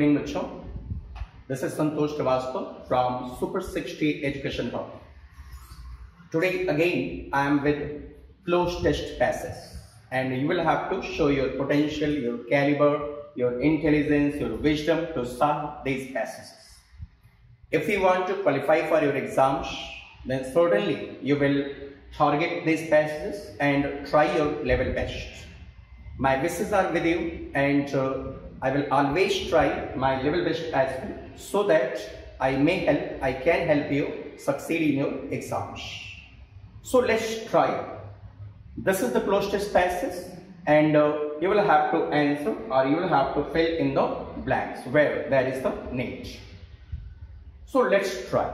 evening, बच्चों. This is Santosh Srivastava from Super 60 Education Hub. Today again I am with closed test passes, and you will have to show your potential, your caliber, your intelligence, your wisdom to solve these passes. If you want to qualify for your exams, then certainly you will target these passages and try your level best. My wishes are with you, and I will always try my level best as well, so that I can help you succeed in your exams. So let's try. This is the closed test passage, and you will have to answer, or you will have to fill in the blanks where there is the need. So let's try.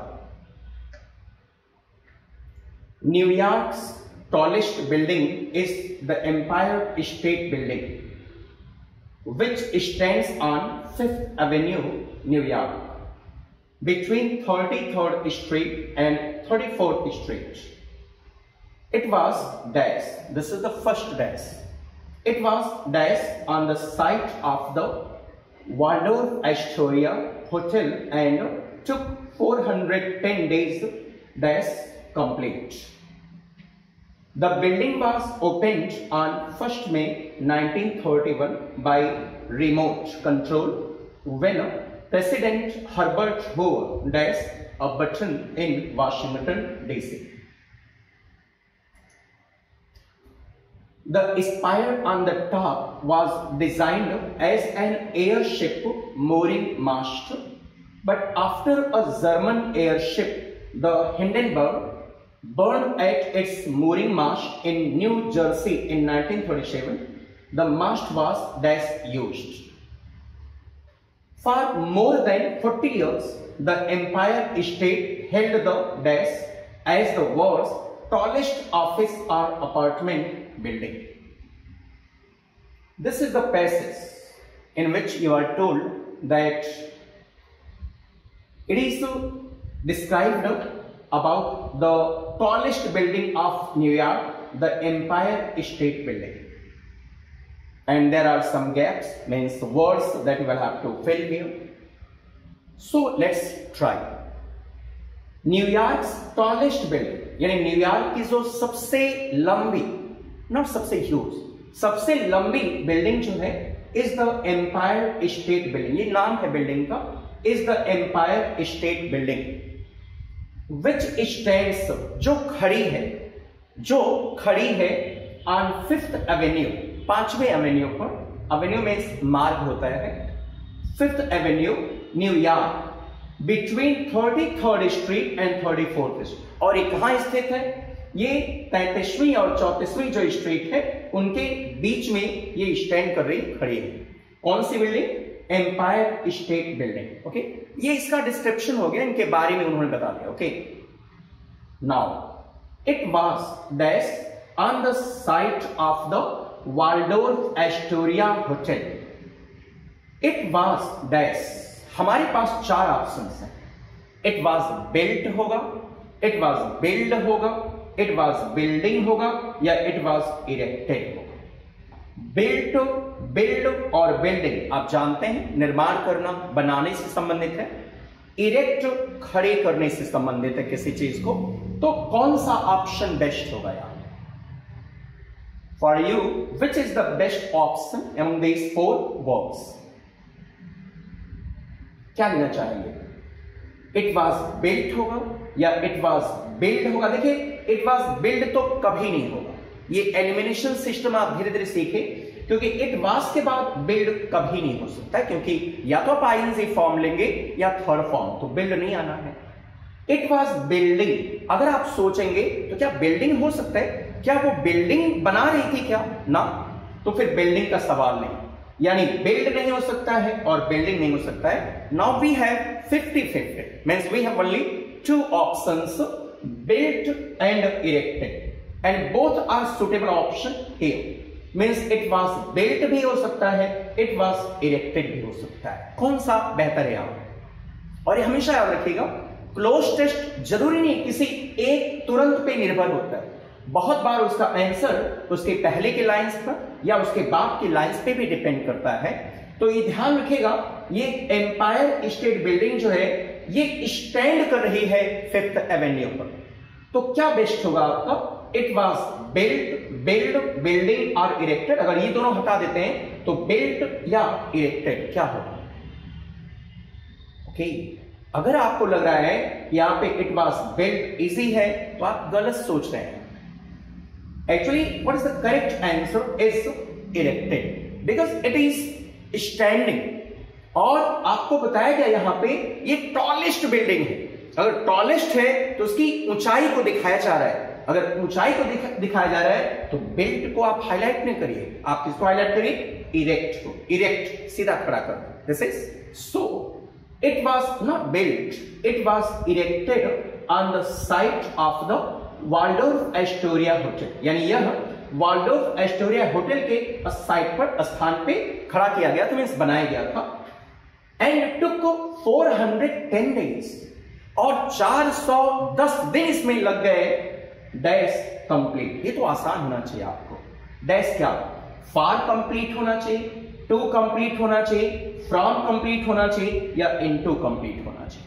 New York's tallest building is the Empire State Building, which stands on 5th Avenue, New York, between 33rd Street and 34th Street. It was dash. This is the first dash. It was dash on the site of the Waldorf Astoria Hotel and took 410 days dash complete. The building was opened on 1st May 1931 by remote control when President Herbert Hoover pressed a button in Washington, D.C. The spire on the top was designed as an airship mooring mast, but after a German airship, the Hindenburg, burned at its mooring mast in New Jersey in 1937, the mast was used. For more than 40 years, the Empire State held the as the world's tallest office or apartment building. This is the passage in which you are told that it is described about the tallest building of New York, the Empire State Building. And there are some gaps, means words that you will have to fill here. So let's try. New York's tallest building, यानी New York की जो सबसे लंबी, not सबसे huge, सबसे लंबी building जो है, is the Empire State building. ये नाम है बिल्डिंग का, is the Empire State building. Which stands, जो खड़ी है on 5th Avenue, 5वें एवेन्यू पर. एवेन्यू में मार्ग होता है. 5th Avenue, New York, between 33rd Street and 34th Street. और ये कहाँ स्थित है? ये 33वीं और 34वीं जो स्ट्रीट है, उनके बीच में ये स्टैंड कर रही खड़ी है. कौन सी building? Empire State building. Okay, ये इसका डिस्क्रिप्शन हो गया, इनके बारे में उन्होंने बता दिया. Okay, now it was dash on the site of the Waldorf Astoria hotel. It was dash. हमारे पास 4 ऑप्शंस हैं. इट वाज बिल्ट होगा, इट वाज बिल्ड होगा, इट वाज बिल्डिंग होगा, या इट वाज इरेक्टेड होगा. बिल्ट, बिल्ड और building आप जानते हैं, निर्माण करना, बनाने से संबंधित है. इरेक्ट, खड़े करने से संबंधित है किसी चीज को. तो कौन सा ऑप्शन बेस्ट होगा यार? For you, which is the best option among these 4 words? क्या लेना चाहेंगे? इट वाज बिल्ट होगा या इट वाज बिल्ड होगा? देखिए, इट वाज बिल्ड तो कभी नहीं होगा. ये एलिमिनेशन सिस्टम आप धीरे धीरे सीखे, क्योंकि इट वाज के बाद बिल्ड कभी नहीं हो सकता, क्योंकि या तो आप आईएनजी फॉर्म लेंगे या थर्ड फॉर्म, तो बिल्ड नहीं आना है. It was building. अगर आप सोचेंगे तो क्या बिल्डिंग हो सकता है? क्या वो बिल्डिंग बना रही थी क्या? ना, तो फिर बिल्डिंग का सवाल नहीं. यानी बिल्ड नहीं हो सकता है और बिल्डिंग नहीं हो सकता है. Now we have 50-50, means we have only 2 options, built and erected, and both are suitable option here. Means it was built भी हो सकता है, it was erected भी हो सकता है. कौन सा बेहतर है आप? और ये हमेशा याद रखिएगा, क्लोज टेस्ट जरूरी नहीं किसी एक तुरंत पे निर्भर होता है. बहुत बार उसका आंसर उसके पहले के लाइंस पर या उसके बाद की लाइंस पे भी डिपेंड करता है. तो ये ध्यान रखिएगा, ये एम्पायर स्टेट बिल्डिंग जो है ये स्टैंड कर रही है 5th एवेन्यू पर। तो क्या बेस्ट होगा आपका? इट वॉज बिल्ड, बिल्डिंग और इरेक्टेड। अगर ये दोनों हटा देते हैं तो बिल्ट या इरेक्टेड क्या होगा? ओके, अगर आपको लग रहा है कि यहां पे इट वॉज बिल्ड इजी है तो आप गलत सोच रहे हैं। Actually what is the correct answer is erected because it is standing. और आपको बताया गया यहां पे ये टॉलेस्ट बिल्डिंग है। अगर टॉलेस्ट है तो उसकी ऊंचाई को दिखाया जा रहा है। अगर ऊंचाई को दिखाया जा रहा है तो बिल्ट को आप हाईलाइट नहीं करिए, आप किसको हाईलाइट करिए? इरेक्ट को। इरेक्ट सीधा खड़ा कर। This is so it was not built, it was erected on the site of the Waldorf Astoria hotel. यानी यह वाल्डोर्फ एस्टोरिया होटल के साइट पर, स्थान पे खड़ा किया गया, तो मीन्स बनाया गया था। एंड टुक 410 डेज, और 410 दिन इसमें लग गए। डैश कंप्लीट, ये तो आसान होना चाहिए आपको। डैश क्या? फार कंप्लीट होना चाहिए, टू कंप्लीट होना चाहिए, फ्रॉम कंप्लीट होना चाहिए, या इनटू कंप्लीट होना चाहिए?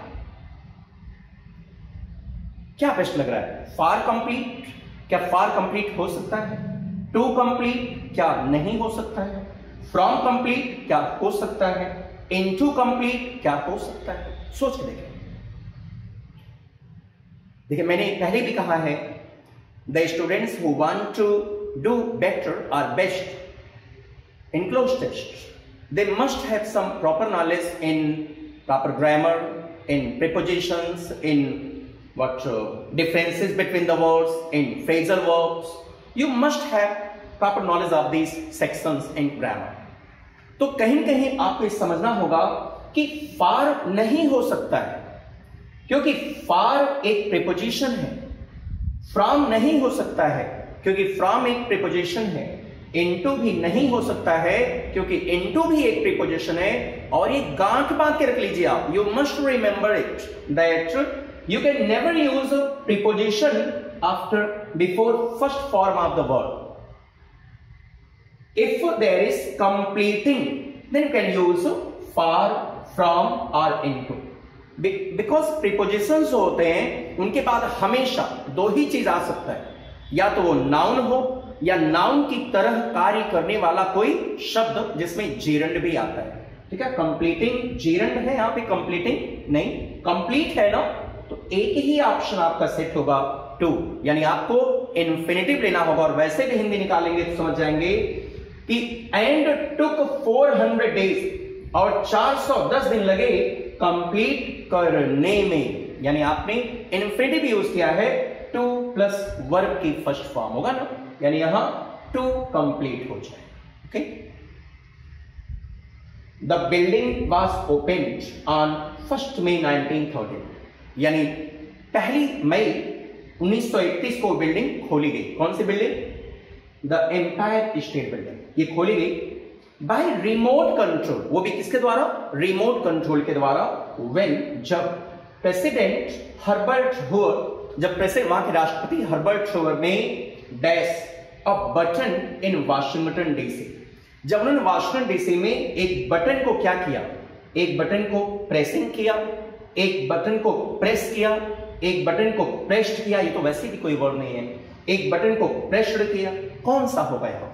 क्या बेस्ट लग रहा है? फार कंप्लीट, क्या फार कंप्लीट हो सकता है? टू कंप्लीट क्या नहीं हो सकता है? फ्रॉम कंप्लीट क्या हो सकता है? इनटू कंप्लीट क्या हो सकता है? सोच के देखें। देखिए, मैंने पहले भी कहा है, the students who want to do better और best in cloze test, they must have some proper knowledge in proper grammar, in prepositions, in what differences between the words, in phrasal verbs. You must have proper knowledge of these sections in grammar. तो कहीं न कहीं आपको ये समझना होगा कि फार नहीं हो सकता है, क्योंकि फार एक प्रीपोजिशन है। फ्रॉम नहीं हो सकता है, क्योंकि फ्रॉम एक प्रीपोजिशन है। इनटू भी नहीं हो सकता है, क्योंकि इनटू भी एक प्रीपोजिशन है। और ये गांठ बांध के रख लीजिए आप। You must remember it that you can never use a preposition before first form of the word. If there is completing, then you can use far, from or into. Because prepositions होते हैं, उनके बाद हमेशा दो ही चीज आ सकता है, या तो वो नाउन हो या नाउन की तरह कार्य करने वाला कोई शब्द जिसमें जीरंड भी आता है। ठीक है, कंप्लीटिंग जीरंड है, यहां पे कंप्लीटिंग नहीं, कंप्लीट है ना, तो एक ही ऑप्शन आपका सेट होगा टू। यानी आपको इन्फिनिटिव लेना होगा। और वैसे भी हिंदी निकालेंगे तो समझ जाएंगे कि एंड टुक 400 डेज, और 410 दिन लगे कंप्लीट करने में। यानी आपने इन्फिनिटिव यूज किया है, टू प्लस वर्ब की फर्स्ट फॉर्म होगा ना, यानी यहां टू कंप्लीट हो जाए। Okay, the building was opened on 1 May 1930। यानी 1 मई 1931 को बिल्डिंग खोली गई। कौन सी building? The Empire State building. ये खोली गई बाय रिमोट कंट्रोल। वो भी किसके द्वारा? रिमोट कंट्रोल के द्वारा। व्हेन, जब प्रेसिडेंट हर्बर्ट हूवर, जब वहां के राष्ट्रपति हर्बर्ट हूवर ने dash a button in Washington DC. जब उन्होंने वाशिंगटन डीसी में एक बटन को क्या किया? एक बटन को प्रेसिंग किया, एक बटन को प्रेस किया, एक बटन को प्रेस्ड किया। ये तो वैसे भी कोई वर्ड नहीं है। एक बटन को प्रेस्ड किया, कौन सा होगा यहां?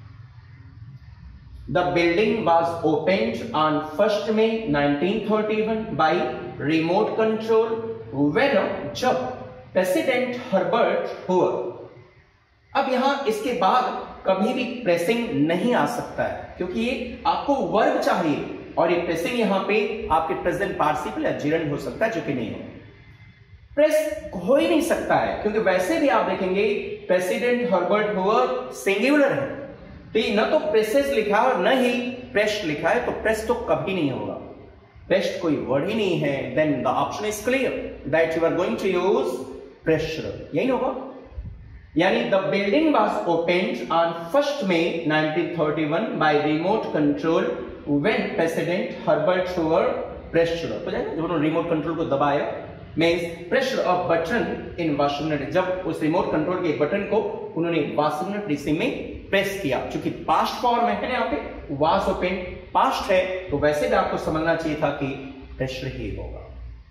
The building was opened on 1 May 1931 by remote control when, जब प्रेसिडेंट हर्बर्ट हूवर। अब यहां इसके बाद कभी भी प्रेसिंग नहीं आ सकता है, क्योंकि ये आपको वर्ब चाहिए, और ये प्रेसिंग यहां पे आपके प्रेजेंट पार्टिसिपल या जिरंड हो सकता है, जो कि नहीं है। प्रेस हो ही नहीं सकता है, क्योंकि वैसे भी आप देखेंगे प्रेसिडेंट हर्बर्ट हूवर सिंगुलर है, तो ये न तो प्रेसेस लिखा है और न ही प्रेस्ड लिखा है, तो प्रेस तो कभी नहीं होगा। प्रेस्ड कोई वर्ड ही नहीं है। Then the option is clear that you are going to use pressed, यही होगा। यानी the building was opened on 1 May 1931 by remote control when President Herbert Hoover pressed, तो जब उन्होंने रिमोट कंट्रोल को दबाया, means pressed a button in Washington. जब उस रिमोट कंट्रोल के एक बटन को उन्होंने वाशिंगटन डीसी में प्रेस किया, क्योंकि पास्ट फॉर्म है ना, यहाँ पे वाज ओपन, पास्ट है तो वैसे भी आपको समझना चाहिए था कि कृष्ण ही होगा।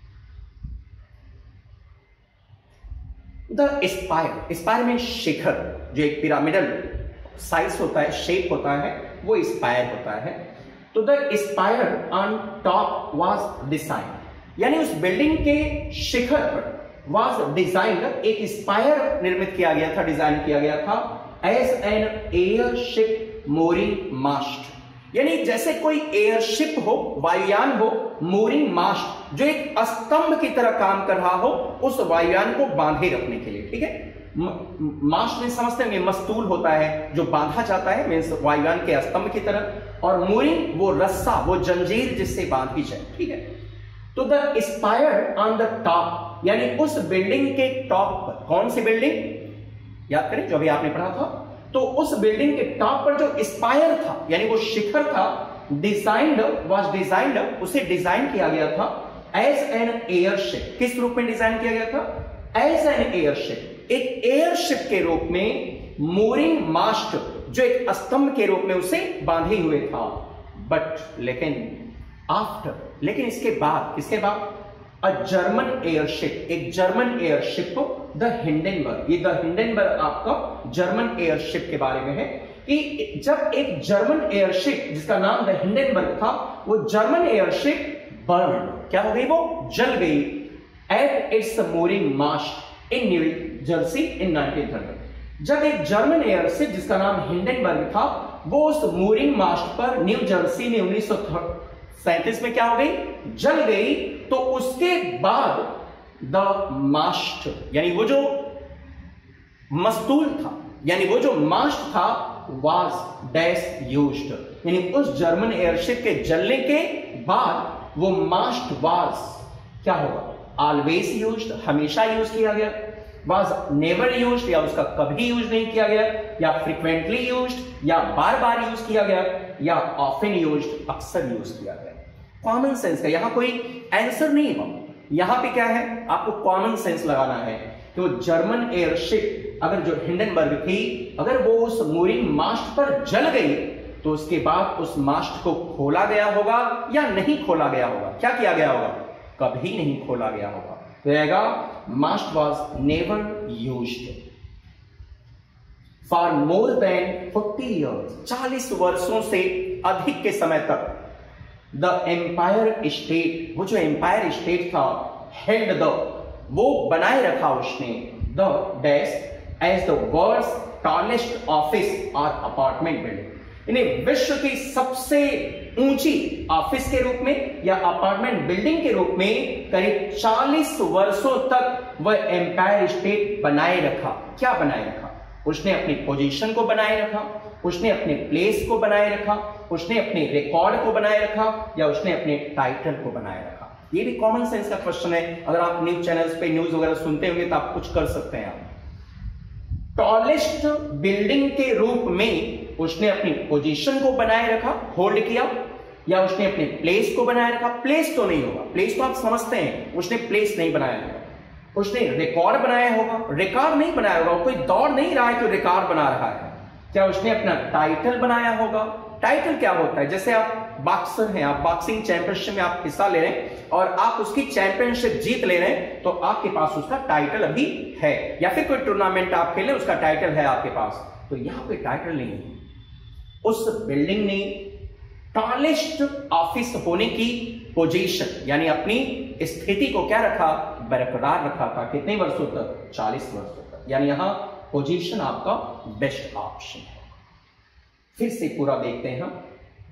द स्पायर, स्पायर में शिखर, जो एक पिरामिडल साइज होता है, शेप होता है, वो स्पायर होता है। तो the spire on top was design, यानी उस बिल्डिंग के शिखर पर वाज डिजाइंड, एक स्पायर निर्मित किया गया था, डिजाइन किया गया था as an airship mooring mast, यानी जैसे कोई एयरशिप हो, वायुयान हो, mooring मास्ट, जो एक स्तंभ की तरह काम कर रहा हो, उस वायुयान को बांधे रखने के लिए। ठीक है, मास्ट में समझते हैं मस्तूल होता है जो बांधा जाता है, मींस वायुयान के स्तंभ की तरह, और mooring वो रस्सा, वो जंजीर जिससे बांधी जाए। ठीक है, तो the spire on the top, यानी उस बिल्डिंग के टॉप पर, कौन सी बिल्डिंग याद करें जो अभी आपने पढ़ा था, तो उस बिल्डिंग के टॉप पर जो स्पायर था, यानी वो शिखर था, डिजाइंड वाज डिजाइंड, उसे डिजाइन किया गया था एज एन एयरशिप। किस रूप में डिजाइन किया गया था? एज एन एयरशिप, एक एयरशिप के रूप में, mooring मास्ट, जो एक स्तंभ के रूप में उसे बांधे हुए था। बट लेकिन आफ्टर, लेकिन इसके बाद, किसके बाद? अ जर्मन एयरशिप, एक जर्मन एयरशिप, द हिंडेनबर्ग। ये द हिंडेनबर्ग आपका जर्मन एयरशिप के बारे में है कि जब एक जर्मन एयरशिप जिसका नाम द हिंडेनबर्ग था, वो जर्मन एयरशिप बर्न, क्या हो गई? वो जल गई at its mooring mast in New Jersey in 1900। जब एक जर्मन एयरशिप जिसका नाम हिंडेनबर्ग था, वो उस mooring मास्ट पर न्यू जर्सी में 1937 में क्या हो गई? जल गई। तो उसके बाद द मास्ट, यानी वो जो मस्तूल था, यानी वो जो मास्ट था, वाज डैश यूज्ड, यानी उस जर्मन एयरशिप के जलने के बाद वो मास्ट वाज क्या होगा? ऑलवेज यूज्ड, हमेशा यूज किया गया, वाज नेवर यूज्ड, या उसका कभी यूज नहीं किया गया, या फ्रीक्वेंटली यूज्ड, या बार बार यूज किया गया, या ऑफन यूज्ड, अक्सर यूज किया गया। कॉमन सेंस का यहां कोई आंसर नहीं हो, यहां पे क्या है? आपको कॉमन सेंस लगाना है कि वो जर्मन एयरशिप अगर जो हिंडनबर्ग थी, अगर वो उस mooring मास्ट पर जल गई, तो उसके बाद उस मास्ट को खोला गया होगा या नहीं खोला गया होगा? क्या किया गया होगा? कभी नहीं खोला गया होगा। तो रहेगा mast was never used for more than 40 years, 40 वर्षों से अधिक के समय तक। द एम्पायर स्टेट, वो जो एम्पायर स्टेट था, हेल्ड द, वो बनाए रखा उसने, the dash as the world's tallest office और अपार्टमेंट बिल्डिंग, यानी विश्व की सबसे ऊंची ऑफिस के रूप में या अपार्टमेंट बिल्डिंग के रूप में करीब 40 वर्षों तक वह एम्पायर स्टेट बनाए रखा। क्या बनाए रखा? उसने अपनी पोजीशन को बनाए रखा, उसने अपने प्लेस को बनाए रखा, उसने अपने रिकॉर्ड को बनाए रखा, या उसने अपने टाइटल को बनाए रखा। ये भी कॉमन सेंस का क्वेश्चन है। अगर आप न्यूज चैनल्स पे न्यूज वगैरह सुनते होंगे तो आप कुछ कर सकते हैं। आप टॉलेस्ट बिल्डिंग के रूप में उसने अपनी पोजीशन को बनाए रखा, होल्ड किया, या उसने अपने प्लेस को बनाए रखा। प्लेस तो नहीं होगा, प्लेस तो आप समझते हैं, उसने प्लेस नहीं बनाया होगा। उसने रिकॉर्ड बनाया होगा, रिकॉर्ड नहीं बनाया होगा, कोई दौड़ नहीं रहा है तो रिकॉर्ड बना रहा है। क्या उसने अपना टाइटल बनाया होगा? टाइटल क्या होता है? जैसे आप बॉक्सर हैं, आप बॉक्सिंग चैंपियनशिप में आप हिस्सा ले रहे हैं और आप उसकी चैंपियनशिप जीत ले रहे हैं, तो आपके पास उसका टाइटल अभी है, या फिर कोई टूर्नामेंट आप खेले, उसका टाइटल है आपके पास। तो यहां कोई टाइटल नहीं है। उस बिल्डिंग ने टॉलेस्ट ऑफिस होने की पोजीशन, यानी अपनी स्थिति को क्या रखा? बरकरार रखा था। कितने वर्षों तक? 40 वर्षों तक। यानी यहां पोजीशन आपका बेस्ट ऑप्शन है। फिर से पूरा देखते हैं हम।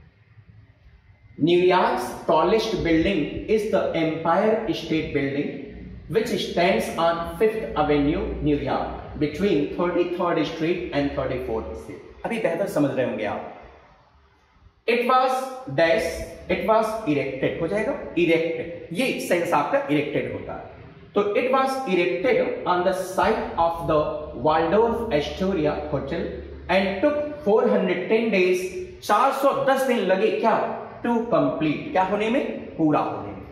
New York's tallest building is the Empire State building which stands on 5th Avenue, New York, between 33rd Street and 34th Street। अभी बेहतर समझ रहे होंगे आप। It was dash, it was erected, हो जाएगा इरेक्टेड, ये सेंस आपका इरेक्टेड होता है। तो it was erected on the site of the Waldorf Astoria hotel and took 410 days, 410 दिन लगे क्या? टू कंप्लीट, क्या होने में? पूरा होने में।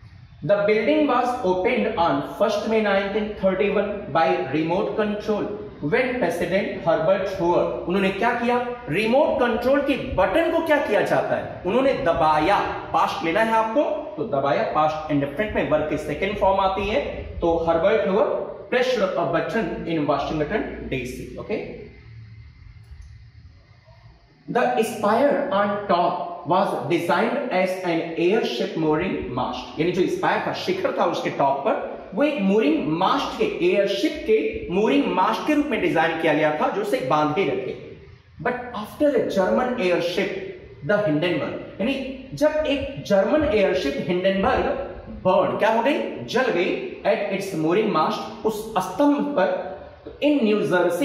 The building was opened on 1st May 1931 by remote control when president Herbert Hoover, उन्होंने क्या किया, रिमोट कंट्रोल के बटन को क्या किया जाता है, उन्होंने दबाया। पास्ट लेना है आपको तो दबाया, पास्ट इंडेफिनिट में वर्ब की सेकंड फॉर्म आती है। तो Herbert Hoover pressed a button in Washington DC. Okay, the spire on top was designed as an airship mooring mast, यानी जो स्पायर का शिखर था उसके टॉप पर वो एक मूरिंग मास्ट के, एयरशिप के मूरिंग मास्ट के रूप में डिजाइन किया गया था जो उसे बांधे रखे। But after the German airship the Hindenburg, यानी जब एक जर्मन एयरशिप हिंडनबर्ग बर्न क्या हो गई, जल गई एट इट्स मूरिंग मास्ट, उस स्तंभ पर, इन न्यू जर्सी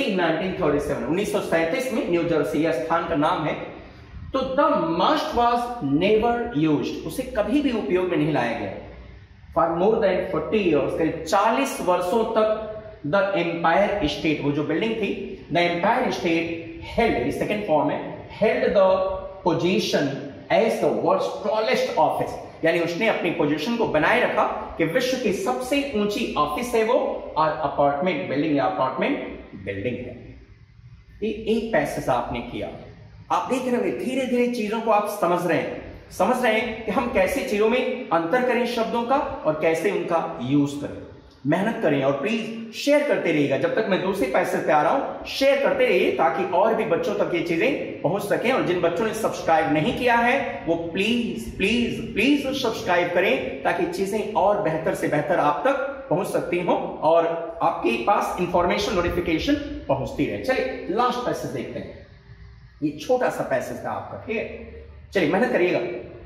1937 में, न्यू जर्सी यह स्थान का नाम है। तो the mast was never used, उसे कभी भी उपयोग में नहीं लाया गया। फॉर मोर देन 40 ईयर्स, करीब 40 वर्षों तक द एम्पायर स्टेट, वो जो बिल्डिंग थी, the Empire State held, second form है, held the position as the world's tallest office, यानी उसने अपनी पोजीशन को बनाए रखा कि विश्व की सबसे ऊंची ऑफिस है वो, और अपार्टमेंट बिल्डिंग या अपार्टमेंट बिल्डिंग है। ये एक पैसेज आपने किया, आप देख रहे हो धीरे धीरे चीजों को आप समझ रहे हैं कि हम कैसे चीजों में अंतर करें शब्दों का और कैसे उनका यूज करें। मेहनत करें और प्लीज शेयर करते रहिएगा। जब तक मैं दूसरे पैसेज पे आ रहा हूं शेयर करते रहिए ताकि और भी बच्चों तक ये चीजें पहुंच सकें। और जिन बच्चों ने सब्सक्राइब नहीं किया है वो प्लीज प्लीज प्लीज सब्सक्राइब करें ताकि चीजें और बेहतर से बेहतर आप तक पहुंच सकती हो और आपके पास इंफॉर्मेशन नोटिफिकेशन पहुंचती रहे। चलिए लास्ट पैसेज देखते हैं, ये छोटा सा पैसेज था आपका, ठीक है। चलिए मेहनत करिएगा।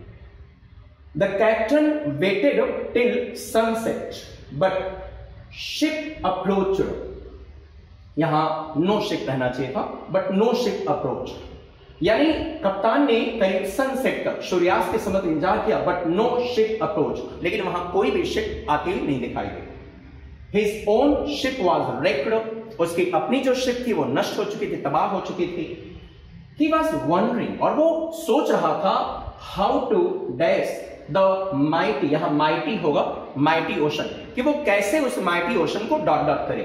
The captain waited till sunset but ship approach, यहां नो शिप रहना चाहिए था, बट नो शिप अप्रोच, यानी कप्तान ने करीब सनसेट तक, सूर्यास्त के समय इंतजार किया, बट नो शिप अप्रोच, लेकिन वहां कोई भी शिप आती हुई नहीं दिखाई दी। His own ship was wrecked, उसकी अपनी जो शिप थी वो नष्ट हो चुकी थी, तबाह हो चुकी थी। He was wondering, और वो सोच रहा था, how to dash the mighty, यहां mighty होगा, mighty ocean, कि वो कैसे उस mighty ocean को डॉट डॉट करे।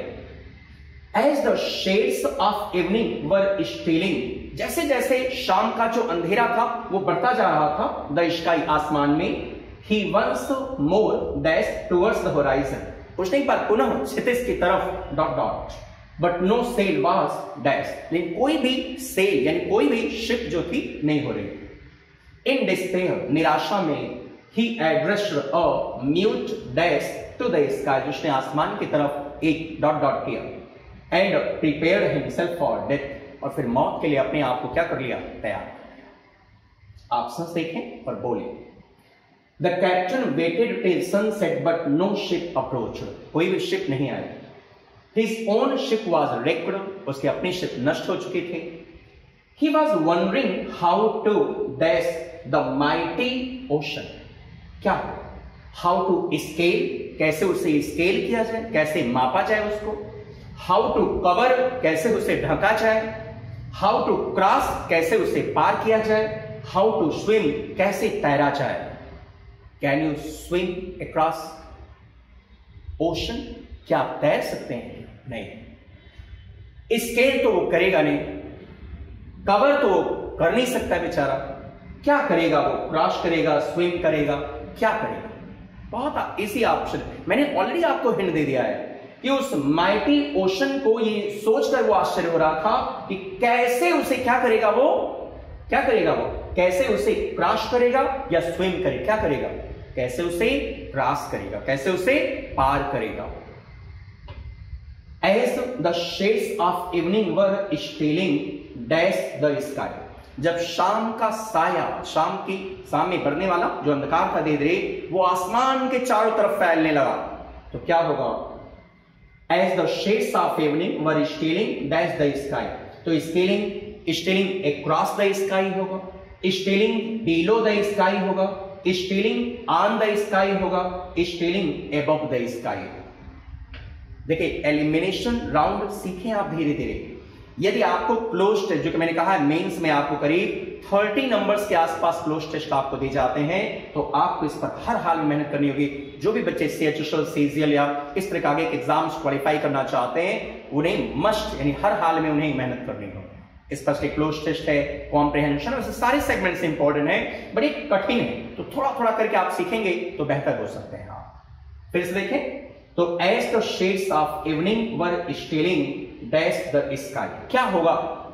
As the shades of evening were stealing, जैसे जैसे शाम का जो अंधेरा था वो बढ़ता जा रहा था, the sky आसमान में, he once more dashed towards the horizon, उसने एक बार पुनः क्षितिज की तरफ dot dot, but no sail was dash, लेकिन कोई भी सेल यानी कोई भी शिप जो थी नहीं हो रही। इन डिस्पेयर, निराशा में, he addressed a mute dash to the sky, उसने आसमान की तरफ एक डॉट डॉट किया, and prepared himself for death, और फिर मौत के लिए अपने आप को क्या कर लिया, तैयार। ऑप्शंस देखें और बोले। The captain waited till sunset but no ship approach, कोई भी शिप नहीं आई। His own ship was wrecked, उसकी अपनी शिप नष्ट हो चुकी थी। He was wondering how to dash the mighty ocean, क्या how to scale, कैसे उसे स्केल किया जाए, कैसे मापा जाए उसको, how to cover, कैसे उसे ढका जाए, how to cross, कैसे उसे पार किया जाए, how to swim, कैसे तैरा जाए। Can you swim across ocean, क्या आप तैर सकते हैं? नहीं। स्केल तो वो करेगा नहीं, कवर तो वो कर नहीं सकता बेचारा, क्या करेगा वो, क्रॉस करेगा, स्विम करेगा, क्या करेगा? बहुत इजी ऑप्शन, मैंने ऑलरेडी आपको हिंट दे दिया है कि उस माइटी ओशन को ये सोचकर वो आश्चर्य हो रहा था कि कैसे उसे क्या करेगा वो, क्या करेगा वो, कैसे उसे क्रॉस करेगा या स्विम करेगा, क्या करेगा, कैसे उसे क्रॉस करेगा, कैसे उसे पार करेगा। As the shades of evening were stealing dash the sky, जब शाम का साया, शाम की सामने बढ़ने वाला जो अंधकार था धीरे धीरे वो आसमान के चारों तरफ फैलने लगा, तो क्या होगा? As the shades of evening were stealing dash the sky, तो stealing across the sky होगा, stealing below the sky होगा, stealing on the sky होगा, stealing above the sky। देखिए एलिमिनेशन राउंड सीखें आप धीरे धीरे, यदि आपको क्लोज टेस्ट, जो कि मैंने कहा है मेंस में आपको करीब 30 नंबर्स के आसपास क्लोज टेस्ट आपको दे जाते हैं, तो आपको इस पर हर हाल में मेहनत करनी होगी। जो भी बच्चे CHSL, CGL या इस तरह के आगे के एग्जाम्स क्वालिफाई करना चाहते हैं, उन्हें मस्ट यानी हर हाल में उन्हें मेहनत करनी होगी। स्पेशली क्लोज टेस्ट है, कॉम्प्रिहेंशन, वैसे सारे सेगमेंट्स इंपॉर्टेंट है, बट एक कठिन है, तो थोड़ा थोड़ा करके आप सीखेंगे तो बेहतर हो सकते हैं आप। फिर से देखें तो as the shades of evening were stealing dash the sky, क्या होगा?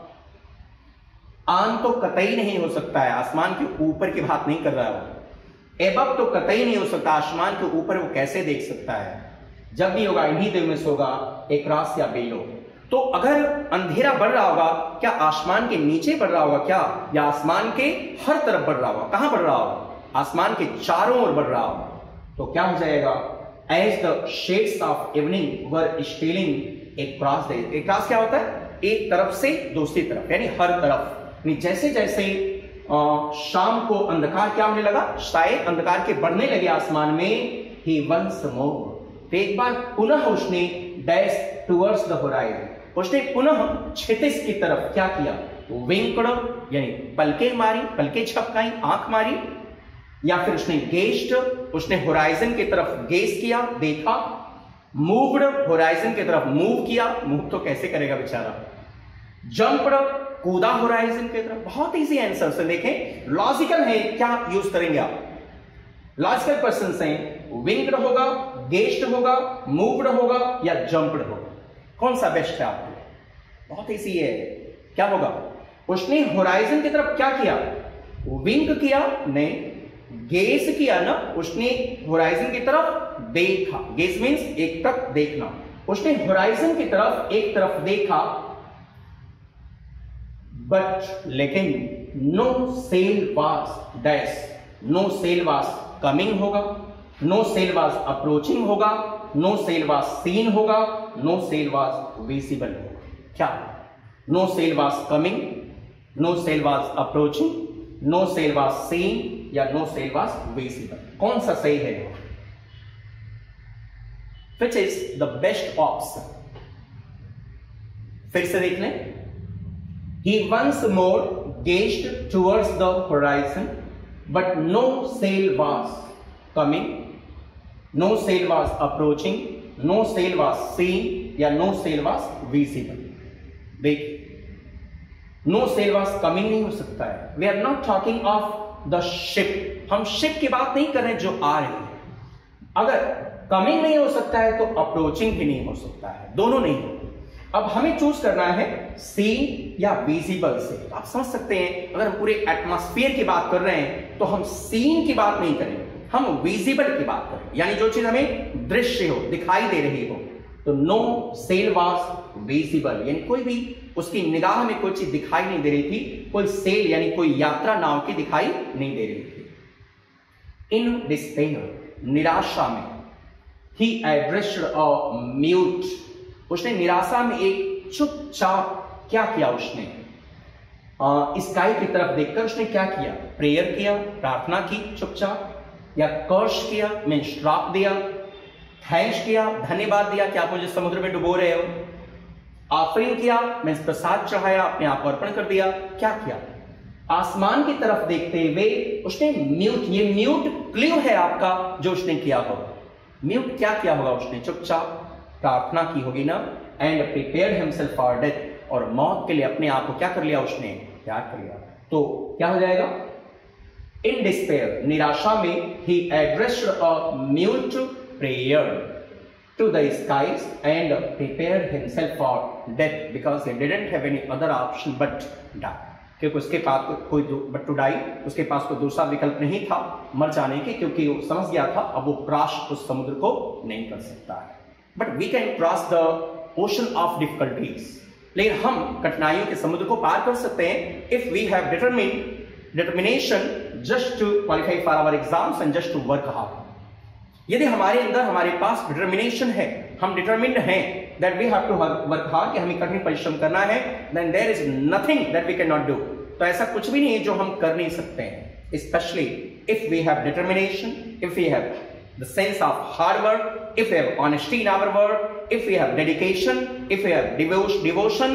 आन तो कतई नहीं हो सकता है, आसमान के ऊपर की बात नहीं कर रहा है। एबव तो कतई नहीं हो सकता, आसमान के ऊपर वो कैसे देख सकता है? जब भी होगा इन्हीं दिल में सोगा, एक रास या बेलो। तो अगर अंधेरा बढ़ रहा होगा, क्या आसमान के नीचे बढ़ रहा होगा क्या, या आसमान के हर तरफ बढ़ रहा होगा? कहां बढ़ रहा होगा? आसमान के चारों ओर बढ़ रहा होगा। तो क्या हो जाएगा? As the shades of evening were stealing across the, across क्या होता है? एक तरफ से दूसरी तरफ, यानी हर तरफ। जैसे जैसे शाम को अंधकार क्या होने लगा, शायद अंधकार के बढ़ने लगे आसमान में, ही वंस मोर, तो एक बार पुनः उसने डैश टुवर्ड्स द होराइजन, उसने पुनः क्षितिज की तरफ क्या किया? विंकड, यानी पलके मारी, पलके झपकाई, आंख मारी, या फिर उसने गेस्ड, उसने होराइजन की तरफ गेस किया, देखा। मूव्ड, होराइजन की तरफ मूव किया, मूव तो कैसे करेगा बेचारा। जंप्ड, कूदा होराइजन की तरफ। बहुत इजी आंसर से देखें, लॉजिकल है, क्या यूज करेंगे आप? लॉजिकल पर्सन हैं, विंग्ड होगा, गेस्ड होगा, मूव्ड होगा या जंप्ड होगा, कौन सा बेस्ट है आपके लिए? बहुत इजी है, क्या होगा? उसने होराइजन की तरफ क्या किया? विंग किया? नहीं, गेस किया ना, उसने होराइजन की तरफ देखा। गेस मींस एक तक देखना। उसने होराइजन की तरफ एक तरफ देखा, बट लेकिन no sail was dash, no sail was coming होगा, नो सेल वाज अप्रोचिंग होगा, नो सेल वाज सीन होगा, नो सेल वाज विजिबल होगा। क्या? No sail was coming, no sail was approaching, no sail was seen या no sail was visible, कौन सा सही है? Which is the best option? फिर से देख लें। He once more gazed towards the horizon, but no sail was coming, no sail was approaching, no sail was seen या no sail was visible। देख, no sail was coming नहीं हो सकता है। We are not talking of the ship, हम ship की बात नहीं कर रहे जो आ रही है। अगर कमिंग नहीं हो सकता है तो अप्रोचिंग भी नहीं हो सकता है, दोनों नहीं। अब हमें चूज करना है सीन या विजिबल से। तो आप समझ सकते हैं, अगर हम पूरे एटमॉस्फेयर की बात कर रहे हैं तो हम सीन की बात नहीं करेंगे, हम विजिबल की बात करें, यानी जो चीज हमें दृश्य हो, दिखाई दे रही हो। तो नो सेल वाज विजिबल, यानी कोई भी उसकी निगाह में कोई चीज दिखाई नहीं दे रही थी, कोई सेल यानी कोई यात्रा नाव की दिखाई नहीं दे रही थी। इन डिस्पेयर, निराशा में, ही एड्रेस्ड अ म्यूट, उसने निराशा में एक चुपचाप क्या किया? उसने स्काई की तरफ देखकर उसने क्या किया? प्रेयर किया, प्रार्थना की चुपचाप, या कर्ष किया मीन श्राप दिया, थैंक्स किया, धन्यवाद दिया कि आप मुझे समुद्र में डुबो रहे हो, ऑफरिंग किया मीन प्रसाद चढ़ाया, अपने आप को अर्पण कर दिया, क्या किया? आसमान की तरफ देखते हुए उसने म्यूट, ये म्यूट क्ल्यू है आपका जो उसने किया होगा। म्यूट क्या किया होगा? उसने चुपचाप प्रार्थना की होगी ना, and prepared himself for death, और मौत के लिए अपने आप को क्या कर लिया? उसने तैयार कर लिया। तो क्या हो जाएगा? इन डिस्पेयर, निराशा में, he addressed a mute prayer to the skies and prepared himself for death because he didn't have any other option but die, क्योंकि उसके पास कोई बट टू डाई, उसके पास कोई दूसरा विकल्प नहीं था मर जाने के, क्योंकि वो समझ गया था अब वो क्रॉस उस समुद्र को नहीं कर सकता है। But we can cross the ocean of difficulties, लेकिन हम कठिनाइयों के समुद्र को पार कर सकते हैं if we have determination just to qualify for our exams and just to work hard. यदि हमारे अंदर, हमारे पास डिटर्मिनेशन है, हम डिटर्मिन्ड हैं that we have to work hard, कि हमें कठिन परिश्रम करना है, then there is nothing that we can not do, तो ऐसा कुछ भी नहीं है जो हम कर नहीं सकते हैं। Specially if we have determination, if we have the sense of hard work, if we have honesty in our work, if we have dedication, if we have devotion,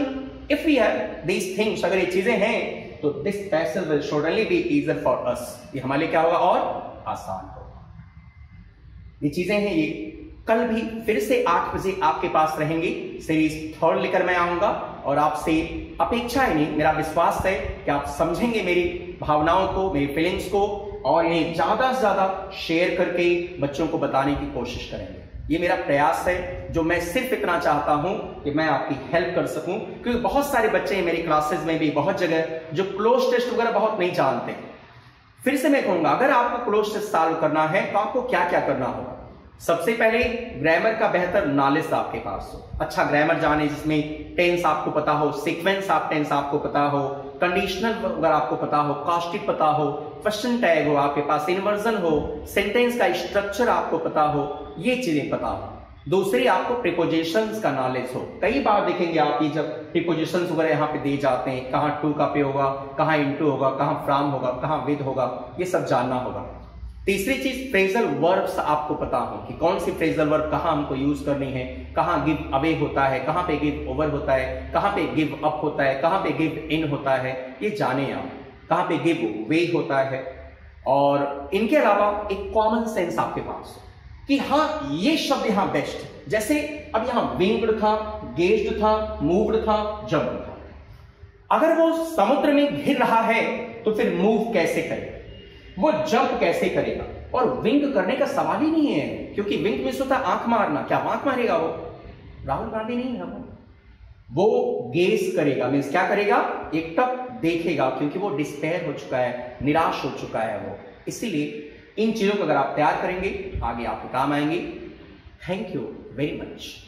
if we have these things, अगर ये चीजें हैं तो this passage will surely be easier for us, ये हमारे लिए क्या होगा और आसान होगा। ये चीजें हैं, ये कल भी फिर से 8 बजे आपके पास रहेंगी। सीरीज 3 लेकर मैं आऊंगा और आपसे अपेक्षा ही नहीं, मेरा विश्वास है कि आप समझेंगे मेरी भावनाओं को, मेरी फीलिंग्स को, और इन्हें ज्यादा से ज्यादा शेयर करके बच्चों को बताने की कोशिश करेंगे। ये मेरा प्रयास है, जो मैं सिर्फ इतना चाहता हूं कि मैं आपकी हेल्प कर सकूं, क्योंकि बहुत सारे बच्चे मेरी क्लासेस में भी बहुत जगह जो क्लोज टेस्ट वगैरह बहुत नहीं जानते। फिर से मैं कहूंगा, अगर आपको क्लोज टेस्ट सॉल्व करना है तो आपको क्या क्या करना होगा। सबसे पहले ग्रामर का बेहतर नॉलेज आपके पास हो, अच्छा ग्रामर जाने जिसमें टेंस आपको पता हो, सीक्वेंस ऑफ टेंस आपको पता हो, कंडीशनल अगर आपको पता हो, कास्टिक पता हो, क्वेश्चन टैग हो आपके पास, इन्वर्जन हो, सेंटेंस का स्ट्रक्चर आपको पता हो, ये चीजें पता हो। दूसरी, आपको प्रीपोजिशंस का नॉलेज हो। कई बार देखेंगे आप ये जब प्रीपोजिशंस वगैरह यहाँ पे दिए जाते हैं, कहाँ टू का पे होगा, कहाँ इनटू होगा, कहाँ फ्रॉम होगा, कहाँ विद होगा, ये सब जानना होगा। तीसरी चीज, फ्रेजल वर्ब्स आपको पता हो कि कौन सी फ्रेजल वर्ब कहाँ हमको यूज करनी है, कहाँ गिव अवे होता है, कहाँ पे गिव ओवर होता है, कहाँ पे गिव अप होता है, कहाँ पे गिव इन होता है, ये जाने आप, कहाँ पे गिव वे होता है। और इनके अलावा एक कॉमन सेंस आपके पास हो कि हाँ ये शब्द यहाँ बेस्ट, जैसे अब यहाँ विंग्ड था, गेज्ड था, मूव्ड था, जम्प्ड था। अगर वो समुद्र में घिर रहा है तो फिर मूव कैसे करेगा, वो जंप कैसे करेगा। और विंग करने का सवाल ही नहीं है, क्योंकि विंग में होता आंख मारना, क्या आंख मारेगा वो? राहुल गांधी नहीं है वो गेस करेगा, मीन्स क्या करेगा, एक टक देखेगा, क्योंकि वो डिस्पेयर हो चुका है, निराश हो चुका है वो। इसीलिए इन चीजों को अगर आप तैयार करेंगे आगे आपके काम आएंगे। Thank you very much.